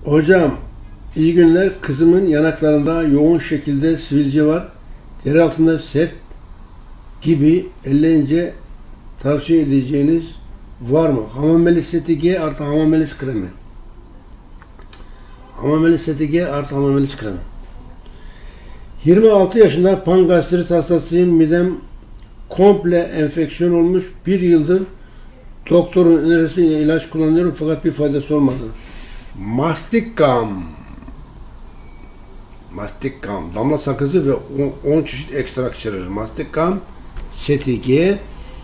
Hocam, iyi günler. Kızımın yanaklarında yoğun şekilde sivilce var. Deri altında sert gibi elleyince tavsiye edeceğiniz var mı? Hamamelis STG artı hamamelis kremi. Hamamelis STG artı hamamelis kremi. 26 yaşında pangastrit hastasıyım. Midem komple enfeksiyon olmuş. Bir yıldır doktorun önerisiyle ilaç kullanıyorum fakat bir faydası olmadı. Mastikam. Mastikam. Damla sakızı ve 10 çeşit ekstrak içerir. Mastikam STG.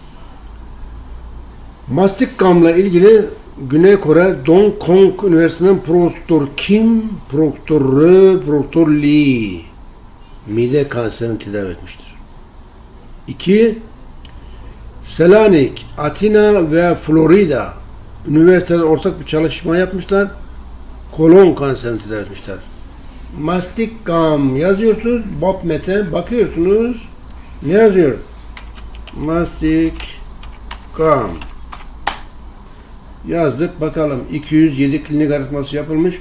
Mastikkam'la ilgili Güney Kore Dongkong Üniversitesi'nden Profesör Kim, Profesör Lee mide kanserini tedavi etmiştir. 2. Selanik, Atina ve Florida üniversiteler ortak bir çalışma yapmışlar. Kolon kanserini tedavi etmişler. Mastikam yazıyorsunuz. PubMed'e bakıyorsunuz. Ne yazıyor? Mastikam. Yazdık. Bakalım. 207 klinik araştırması yapılmış.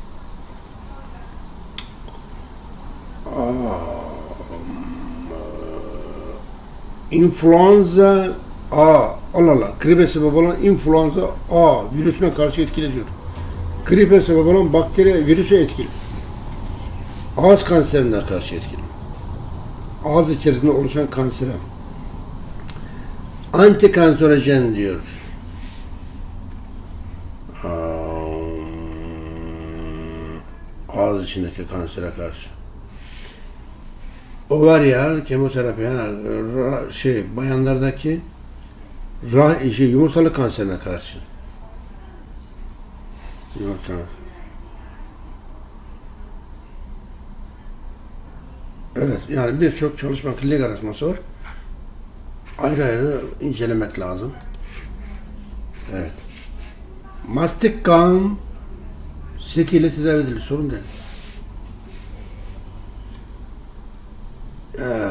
İnfluenza A. Allah. Gripe sebep olan influenza A virüsüne karşı etkili ediyor. Gripe sebep olan bakteri virüse etkili. Ağız kanserine karşı etkili. Ağız içerisinde oluşan kansere. Antikanserojen diyor. Ağız içindeki kansere karşı. Ovarya, kemoterapi, bayanlardaki yumurtalık kanserine karşı. Yumurtalık. Evet, yani birçok çalışma, klinik araştırması var. Ayrı ayrı incelemek lazım. Evet. Mastikam setiyle tedavi edilir, sorun değil.